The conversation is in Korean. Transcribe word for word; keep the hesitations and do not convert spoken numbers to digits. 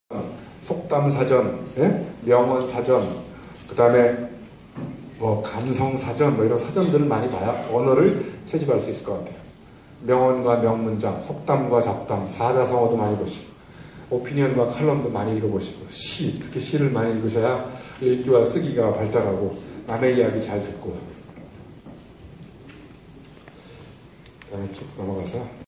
속담사전, 예? 명언사전, 그 다음에 뭐 감성사전, 뭐 이런 사전들을 많이 봐야 언어를 채집할 수 있을 것 같아요. 명언과 명문장, 속담과 잡담, 사자성어도 많이 보시고, 오피니언과 칼럼도 많이 읽어보시고, 시, 특히 시를 많이 읽으셔야 읽기와 쓰기가 발달하고 남의 이야기 잘 듣고. 그 다음에 쭉 넘어가서